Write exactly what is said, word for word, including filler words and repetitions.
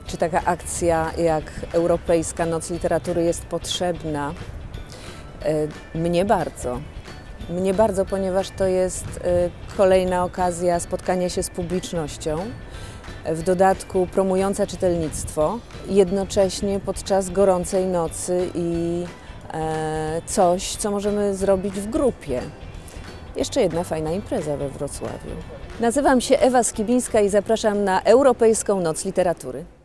Czy taka akcja jak Europejska Noc Literatury jest potrzebna? Mnie bardzo. Mnie bardzo, ponieważ to jest kolejna okazja spotkania się z publicznością, w dodatku promująca czytelnictwo, jednocześnie podczas gorącej nocy i coś, co możemy zrobić w grupie. Jeszcze jedna fajna impreza we Wrocławiu. Nazywam się Ewa Skibińska i zapraszam na Europejską Noc Literatury.